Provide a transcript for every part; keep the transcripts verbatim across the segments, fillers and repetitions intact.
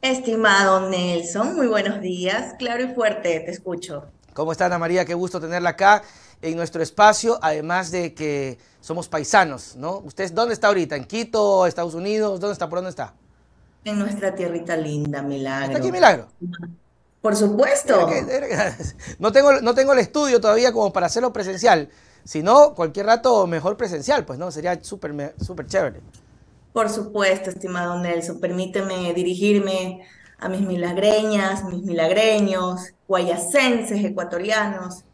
Estimado Nelson, muy buenos días. Claro y fuerte, te escucho. ¿Cómo está Ana María? Qué gusto tenerla acá en nuestro espacio, además de que somos paisanos, ¿no? ¿Usted dónde está ahorita? ¿En Quito, Estados Unidos? ¿Dónde está? ¿Por dónde está? En nuestra tierrita linda, ¿Está aquí en Milagro. Milagro? Por Mira que, supuesto, mira que- no tengo, no tengo el estudio todavía como para hacerlo presencial. Si no, cualquier rato mejor presencial, pues no, sería súper me- súper chévere. por supuesto, estimado Nelson. Permíteme dirigirme a mis milagreñas, mis milagreños, guayacenses, ecuatorianos,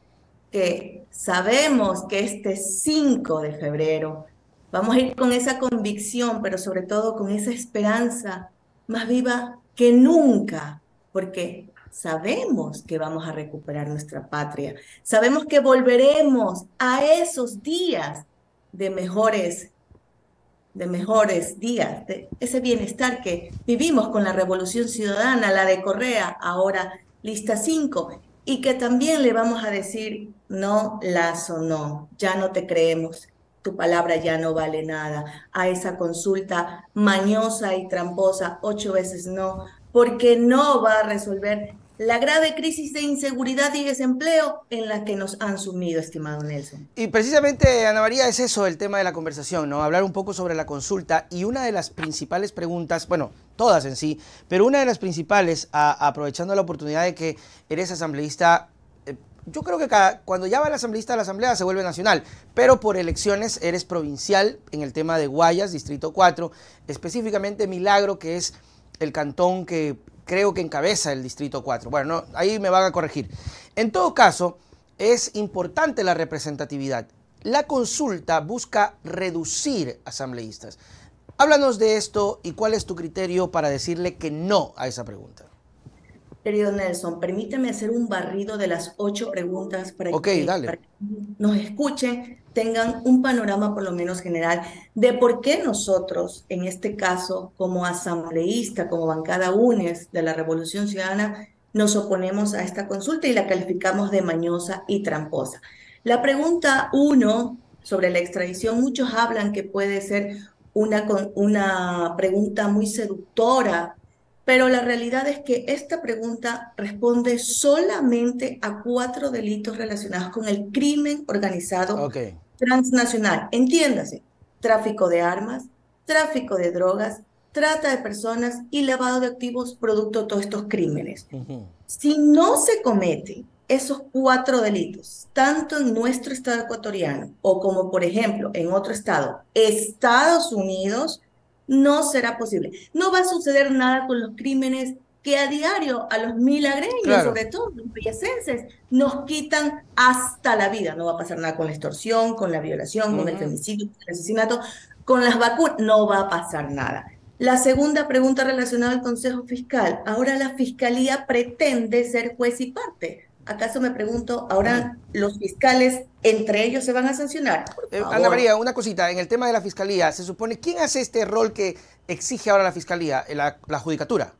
que sabemos que este cinco de febrero vamos a ir con esa convicción, pero sobre todo con esa esperanza más viva que nunca, porque sabemos que vamos a recuperar nuestra patria, sabemos que volveremos a esos días de mejores de mejores días, de ese bienestar que vivimos con la Revolución Ciudadana, la de Correa, ahora lista cinco, y que también le vamos a decir, no, Lazo, no, ya no te creemos, tu palabra ya no vale nada, a esa consulta mañosa y tramposa, ocho veces no, porque no va a resolver la grave crisis de inseguridad y desempleo en la que nos han sumido, estimado Nelson. Y precisamente, Ana María, es eso el tema de la conversación, ¿no? Hablar un poco sobre la consulta y una de las principales preguntas, bueno, todas en sí, pero una de las principales, a, aprovechando la oportunidad de que eres asambleísta, eh, yo creo que cada, cuando ya va el asambleísta a la asamblea se vuelve nacional, pero por elecciones eres provincial en el tema de Guayas, Distrito cuatro, específicamente Milagro, que es el cantón que creo que encabeza el Distrito cuatro. Bueno, no, ahí me van a corregir. En todo caso, es importante la representatividad. La consulta busca reducir asambleístas. Háblanos de esto y cuál es tu criterio para decirle que no a esa pregunta. Querido Nelson, permíteme hacer un barrido de las ocho preguntas para Ok, que, dale. para que nos escuchen, tengan un panorama por lo menos general de por qué nosotros, en este caso, como asambleísta, como bancada UNES de la Revolución Ciudadana, nos oponemos a esta consulta y la calificamos de mañosa y tramposa. La pregunta uno sobre la extradición, muchos hablan que puede ser una, con- una pregunta muy seductora, pero la realidad es que esta pregunta responde solamente a cuatro delitos relacionados con el crimen organizado Ok. transnacional. Entiéndase, tráfico de armas, tráfico de drogas, trata de personas y lavado de activos producto de todos estos crímenes. Ujú. Si no se cometen esos cuatro delitos, tanto en nuestro estado ecuatoriano o como, por ejemplo, en otro estado, Estados Unidos, no será posible. No va a suceder nada con los crímenes que a diario a los milagreños, Claro. sobre todo los villacenses, nos quitan hasta la vida. No va a pasar nada con la extorsión, con la violación, con el Ujú. femicidio, con el asesinato, con las vacunas, no va a pasar nada. La segunda pregunta relacionada al Consejo Fiscal. Ahora la Fiscalía pretende ser juez y parte. ¿Acaso me pregunto, ahora los fiscales entre ellos se van a sancionar? Por Eh, Ana favor. María, una cosita, en el tema de la fiscalía, se supone, ¿quién hace este rol que exige ahora la fiscalía? La, la judicatura.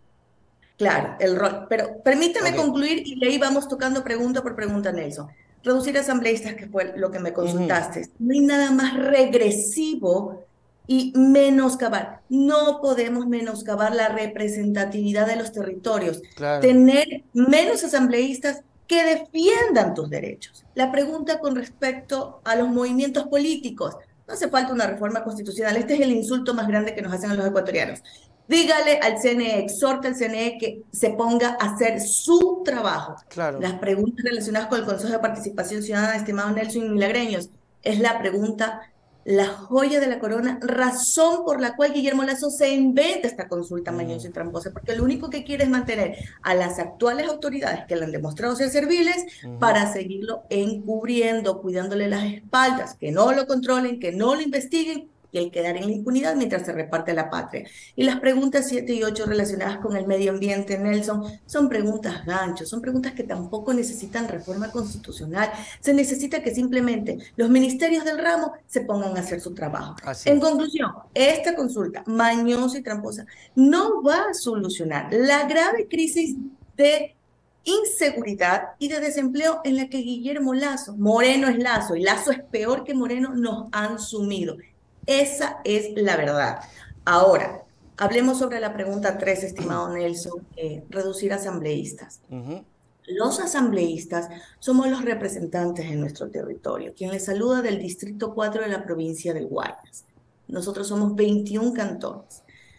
Claro, el rol. Pero permíteme Ok. concluir y de ahí vamos tocando pregunta por pregunta, Nelson. Reducir asambleístas, que fue lo que me Ujú. consultaste. No hay nada más regresivo y menoscabar. No podemos menoscabar la representatividad de los territorios. Claro. Tener menos asambleístas que defiendan tus derechos. La pregunta con respecto a los movimientos políticos. No hace falta una reforma constitucional. Este es el insulto más grande que nos hacen a los ecuatorianos. Dígale al C N E, exhorta al C N E que se ponga a hacer su trabajo. Claro. Las preguntas relacionadas con el Consejo de Participación Ciudadana, estimado Nelson Milagreños, es la pregunta, la joya de la corona, razón por la cual Guillermo Lazo se inventa esta consulta Ujú. mañosa y tramposa, porque lo único que quiere es mantener a las actuales autoridades que le han demostrado ser serviles Ujú. para seguirlo encubriendo, cuidándole las espaldas, que no lo controlen, que no lo investiguen y el quedar en la impunidad mientras se reparte la patria. Y las preguntas siete y ocho relacionadas con el medio ambiente, Nelson, son preguntas ganchos, son preguntas que tampoco necesitan reforma constitucional. Se necesita que simplemente los ministerios del ramo se pongan a hacer su trabajo. Así En es. conclusión, esta consulta mañosa y tramposa no va a solucionar la grave crisis de inseguridad y de desempleo en la que Guillermo Lazo, Moreno es Lazo y Lazo es peor que Moreno, nos han sumido. Esa es la verdad. Ahora, Hablemos sobre la pregunta tres, estimado Nelson, eh, reducir asambleístas. Ujú. Los asambleístas somos los representantes en nuestro territorio. Quien les saluda del Distrito cuatro de la provincia del Guayas. Nosotros somos veintiún cantones.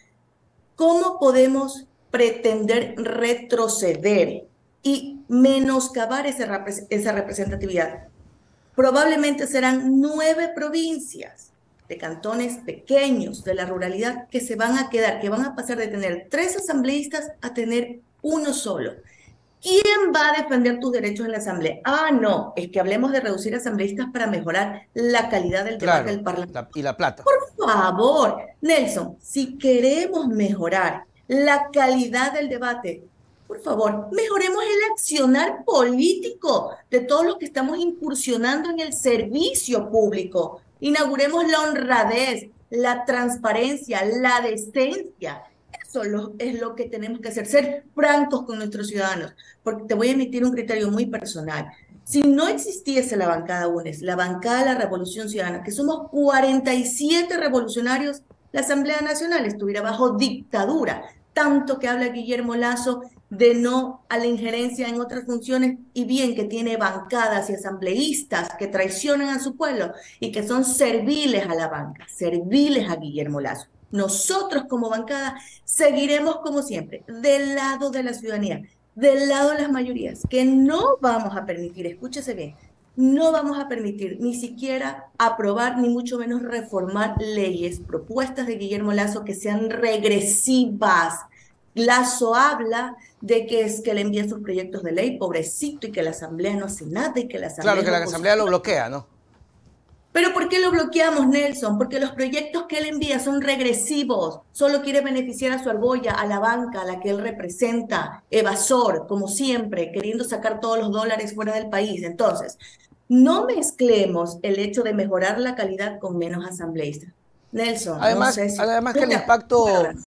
¿Cómo podemos pretender retroceder y menoscabar esa, esa representatividad? Probablemente serán nueve provincias de cantones pequeños de la ruralidad que se van a quedar, que van a pasar de tener tres asambleístas a tener uno solo. ¿Quién va a defender tus derechos en la asamblea? Ah, no, es que hablemos de reducir asambleístas para mejorar la calidad del debate Claro, del Parlamento. la- y la plata. Por favor, Nelson, si queremos mejorar la calidad del debate, por favor, mejoremos el accionar político de todos los que estamos incursionando en el servicio público. Inauguremos la honradez, la transparencia, la decencia. Eso lo, es lo que tenemos que hacer, ser francos con nuestros ciudadanos. Porque te voy a emitir un criterio muy personal. Si no existiese la bancada UNES, la bancada de la Revolución Ciudadana, que somos cuarenta y siete revolucionarios, la Asamblea Nacional estuviera bajo dictadura. Tanto que habla Guillermo Lasso de no a la injerencia en otras funciones, y bien que tiene bancadas y asambleístas que traicionan a su pueblo y que son serviles a la banca, serviles a Guillermo Lasso. Nosotros como bancada seguiremos como siempre, del lado de la ciudadanía, del lado de las mayorías, que no vamos a permitir, escúchese bien, no vamos a permitir ni siquiera aprobar, ni mucho menos reformar leyes, propuestas de Guillermo Lasso que sean regresivas. Lasso habla de que es que le envía sus proyectos de ley, pobrecito, y que la Asamblea no hace nada y que la Asamblea Claro que es la Asamblea lo oposición. bloquea, ¿no? ¿Pero por qué lo bloqueamos, Nelson? Porque los proyectos que él envía son regresivos. Solo quiere beneficiar a su argolla, a la banca, a la que él representa, evasor, como siempre, queriendo sacar todos los dólares fuera del país. Entonces, no mezclemos el hecho de mejorar la calidad con menos asambleístas. Nelson, no Además, sé si... además que el impacto